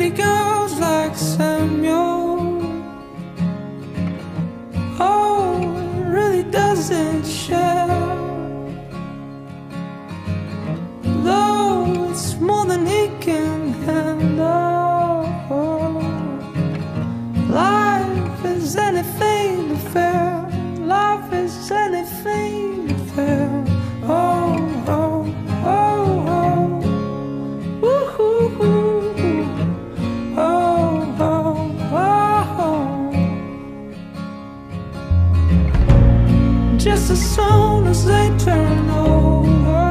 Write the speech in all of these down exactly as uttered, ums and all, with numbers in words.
pretty girls like Samuel. Oh, it really doesn't share. Though it's more than he can handle. Life is anything but fair. Life is anything but fair. Oh, oh, oh, oh. Woo-hoo-hoo. Oh, oh, oh. Just as soon as they turn over,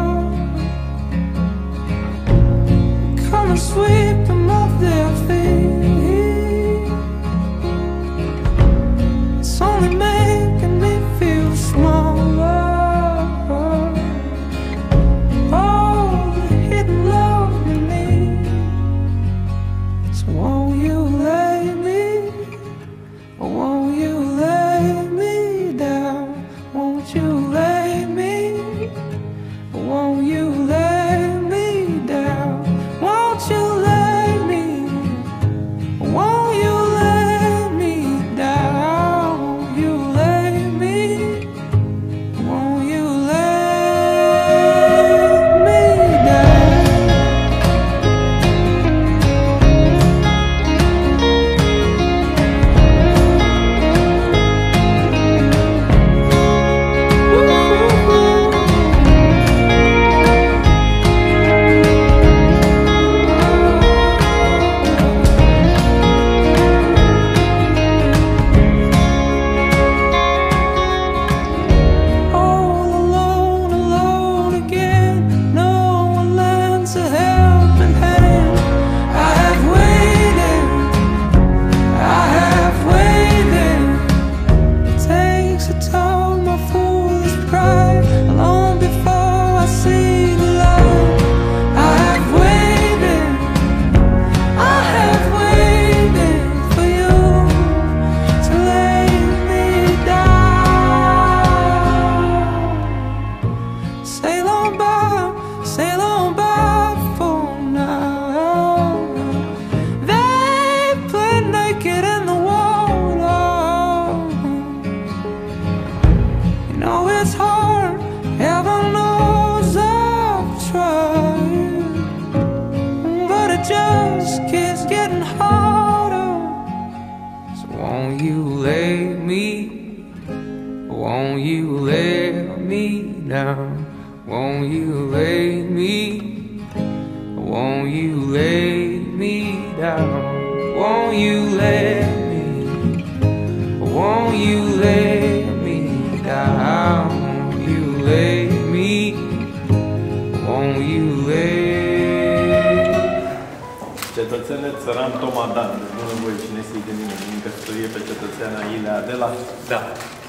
come and sweep them off their feet. It's only making me feel smaller. Oh, the hidden love you need. So won't you lay me, or won't you lay me down? Won't you lay me, or won't you lay me down? Won't you lay me, or won't you lay me down? Won't you lay me, or won't you lay me down? All alone, alone again. No one lends a helping hand. I have waited, I have waited. It takes a toll, my foolish pride, long before I see the light. I have waited, I have waited for you to lay me down. Sail on by, sail on by for now. They play naked in the water. You know it's hard, heaven knows I've tried, but it just keeps getting harder. So won't you lay me, won't you lay me down? Won't you lay me, won't you lay me down? Won't you lay me, won't you lay me down? Won't you lay me, won't you lay? Cetățene țăran Toma Dan, de bună voie, cine să-i de mine, din căsătorie pe cetățeana Ilea Adela? Da.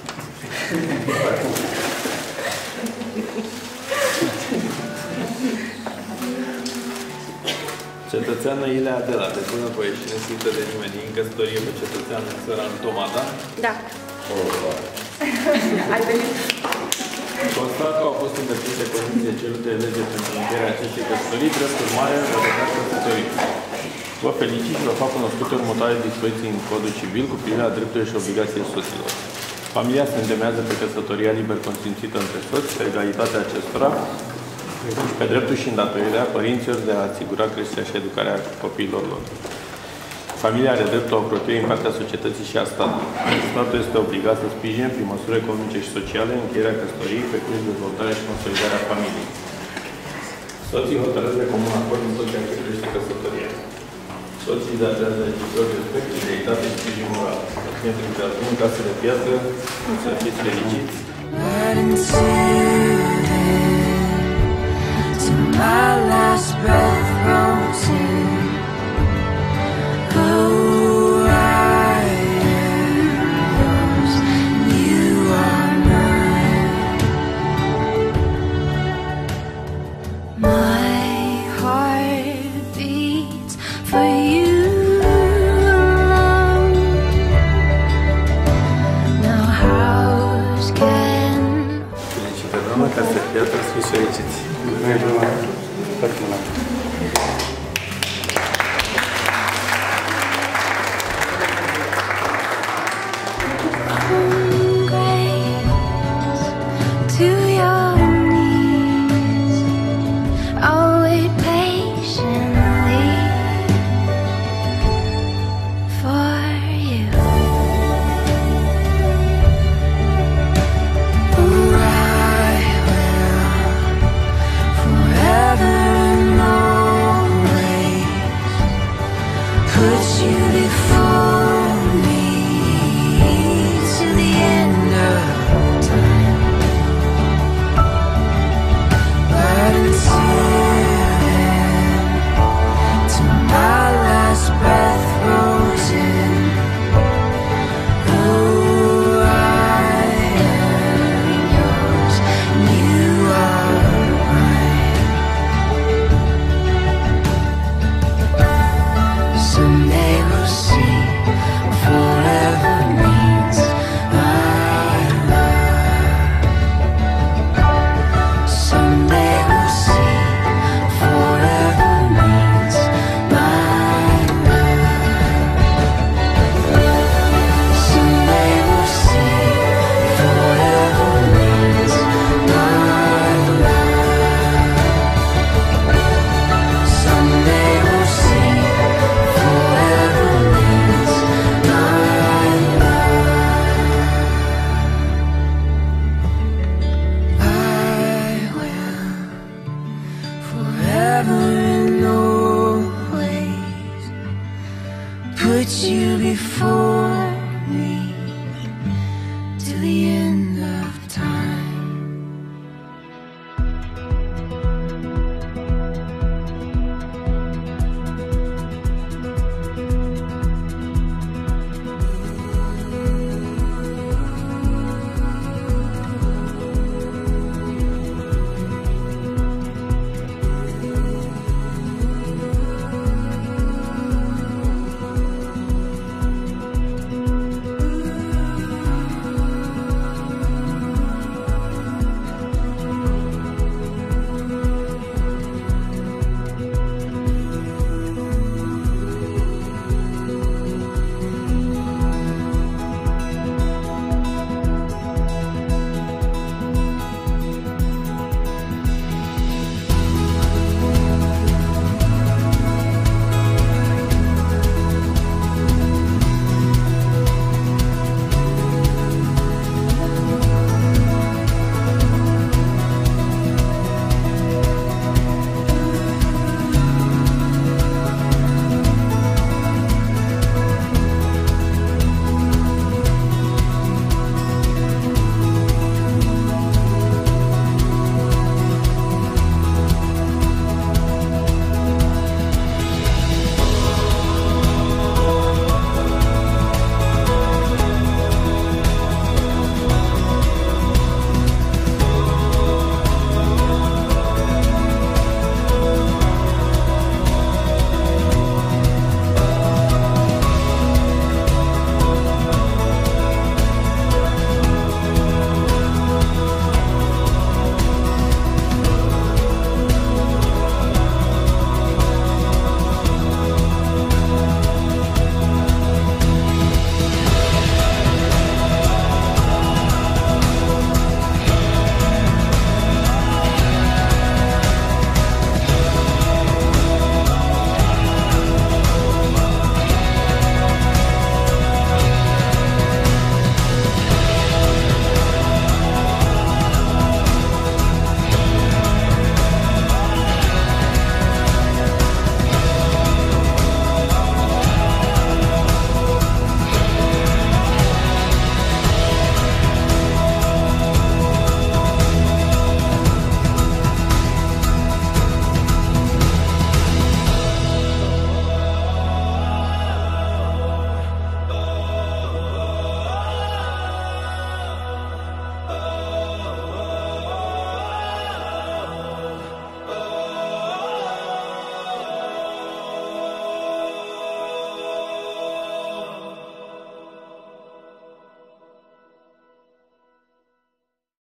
Cetățeană Ilea Adela, de bună voie, cine să-i de nimeni, din căsătorie pe cetățeană țăran Toma Dan? Da. Oh, Ai venit. constat că au fost îndeplinite condițiile cerute de lege pentru încheierea acestei căsătorii, drept urmare, vă declar căsătorit. Vă felicit și vă fac cunoscute următoarele dispoziții în Codul Civil cu privire la drepturile și obligațiile soților. Familia se întemeiază pe căsătoria liber consimțită între soți, pe egalitatea acestora, pe dreptul și îndatorirea părinților de a asigura creșterea și educarea copiilor lor. Familia are dreptul la ocrotire în partea societății și a statului. Statul este obligat să sprijine prin măsuri economice și sociale încheierea căsătoriei, precum și dezvoltarea și consolidarea familiei. Soții hotărăsc de comun acord în tot ceea ce privește căsătoria. Soții datează reciproc respect, fidelitate și sprijin moral. Să fie întâlniți în casă de piatră, să fiți fericiți. My last breath rolls in. Oh, I am yours, you are mine. My heart beats for you alone. Now house can. Felicitări, doamna, ca să piatră, să fiți fericiți. Foarte mult. put you before me to the end of time. But until then, till my last breath rolls in, oh, I am yours, and you are mine. Someday we'll see what forever means. Our love. Someday we'll see what forever means. My love. Someday we'll see what forever means. My love. Someday we'll see what forever means. My love. I will forever and always put you before me